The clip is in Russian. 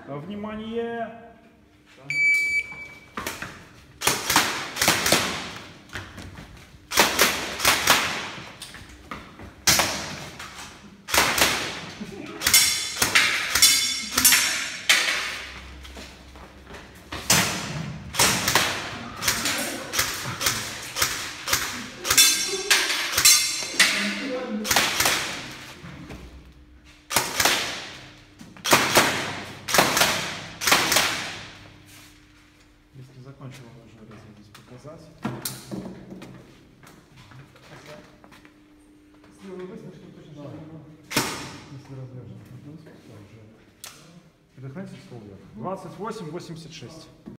Внимание! Если закончил, можно здесь показать. Если развяжем, уже предохранитель стол вверх. 28-86.